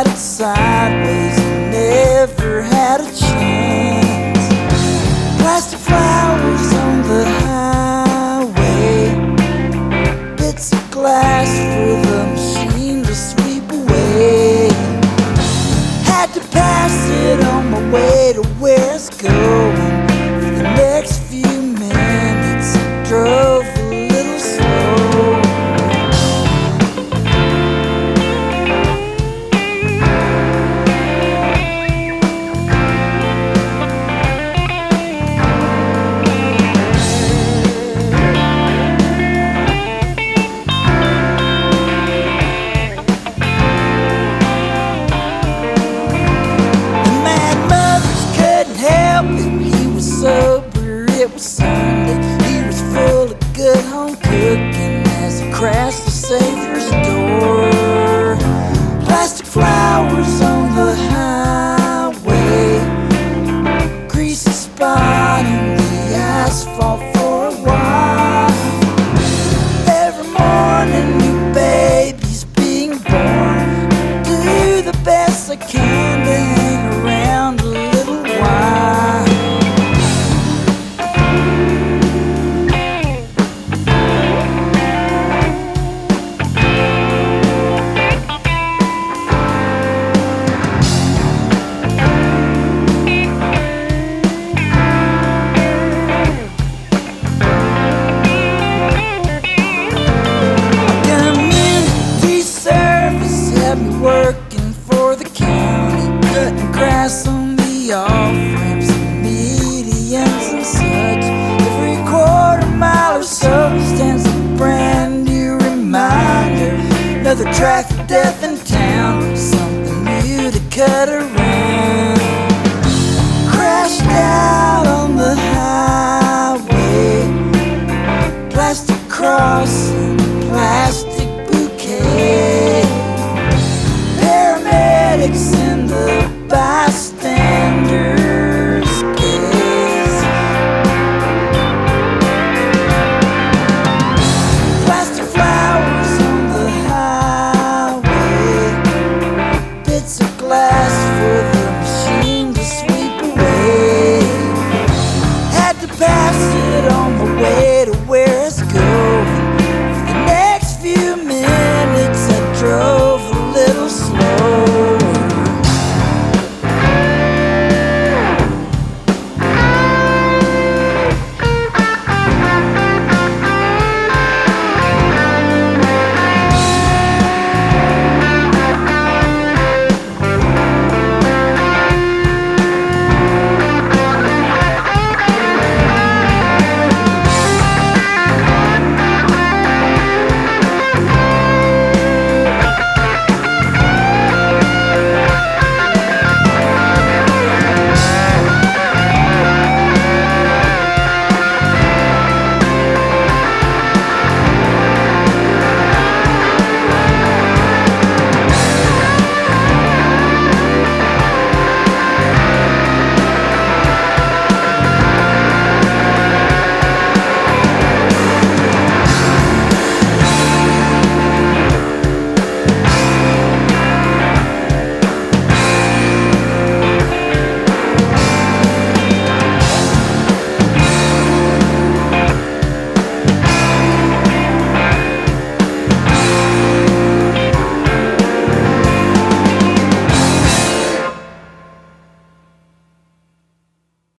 slided sideways and never had a chance. Plastic flowers on the highway, bits of glass for the machine to sweep away. Had to pass it on my way to where it's going. For the next few minutes I drove a little slow. Sober, it was Sunday. He was full of good home cooking as he crashed the Savior's door. Plastic flowers on the highway, greasy spot in the asphalt for a while. Every morning new babies being born. Do the best I can to hang around a little while. Working for the county, cutting grass on the off-ramps and medians and such. Every quarter mile or so stands a brand new reminder. Another track of death in town, something new to cut around. Crashed out on the highway, plastic cross and plastic bouquet. Paramedics in the bystanders' gaze. Plastic flowers on the highway, bits of glass